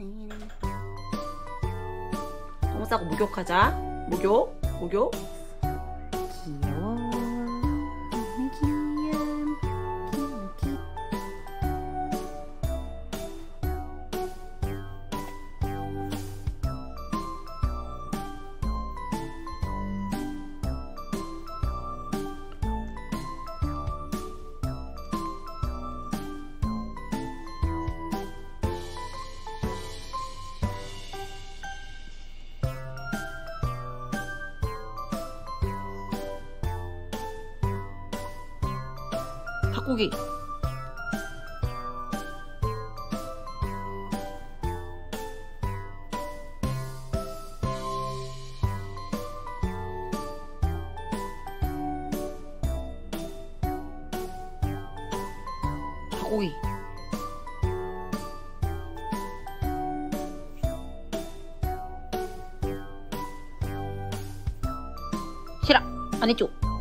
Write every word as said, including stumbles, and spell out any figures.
똥 싸고 목욕하자. 목욕, 목욕. 귀여워. 너무 귀여워. 귀여워, 귀여워. 닭고기. 닭고기. 싫어. 안 해줘.